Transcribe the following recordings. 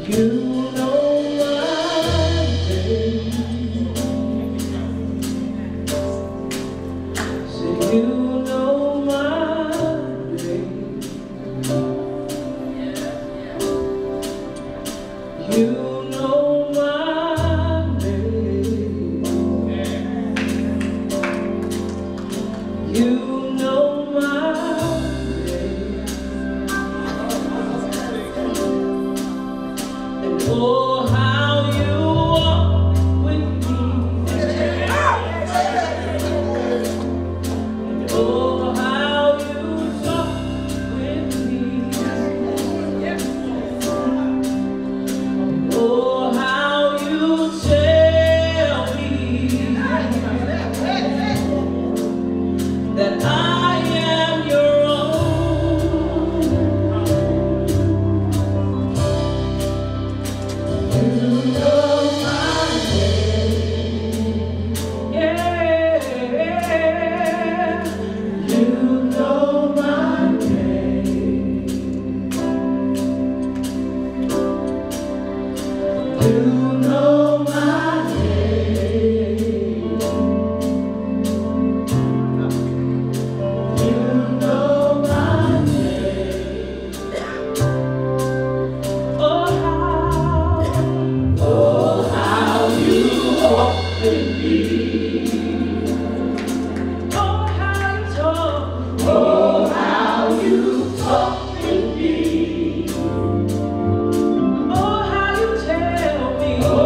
You know my name. Say you know my name. You know my name. You know my name. And oh, how you walk with me. And oh, how you talk with me. Oh, how you tell me that I am your own. You know my name. Yeah. You know my name. You know my name. You know my name. Oh, how you walk with me. Oh, how you talk. Oh, how you talk with me. Oh, how you tell me.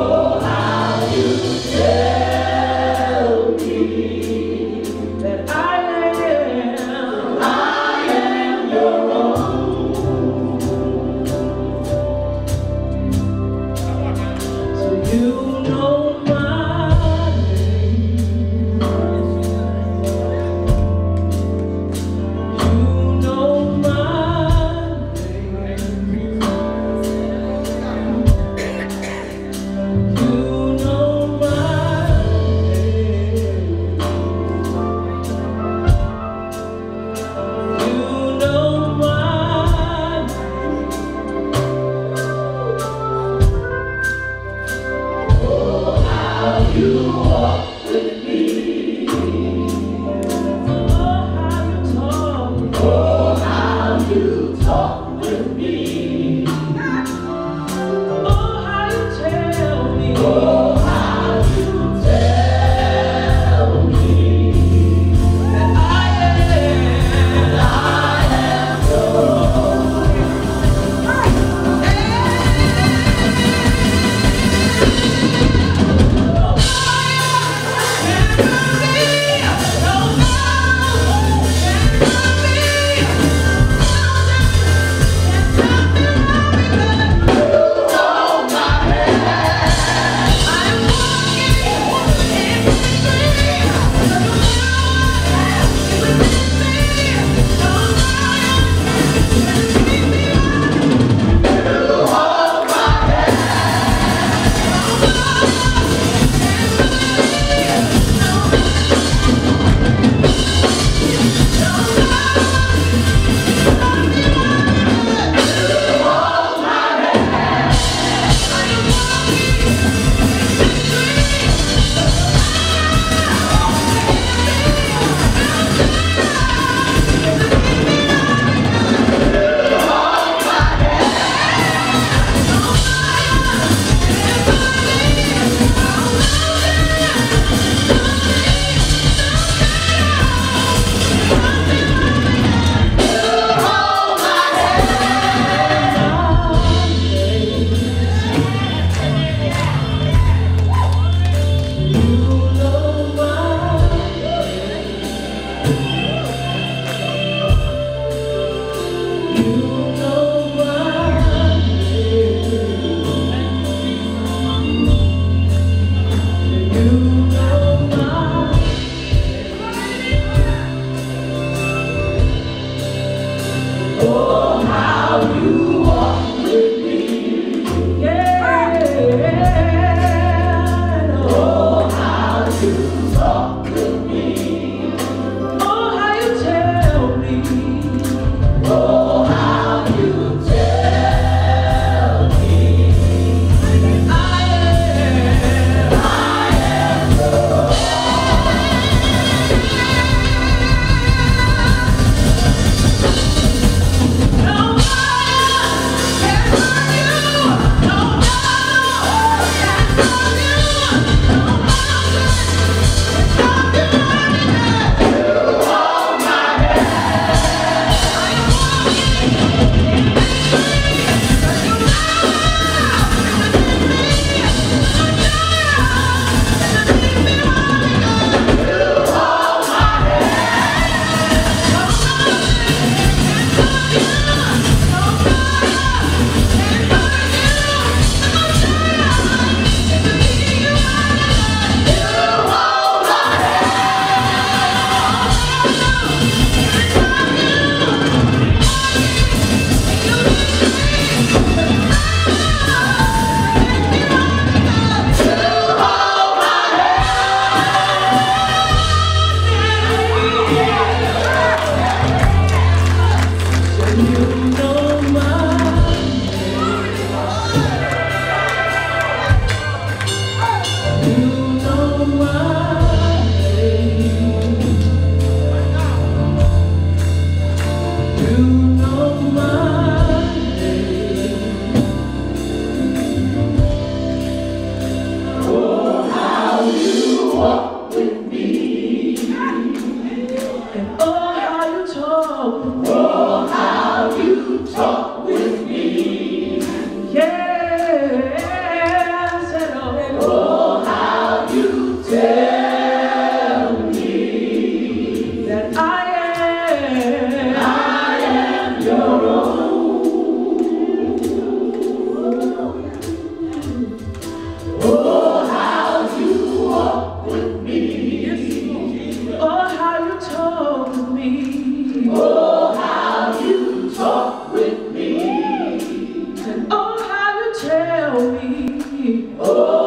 tell me. Oh.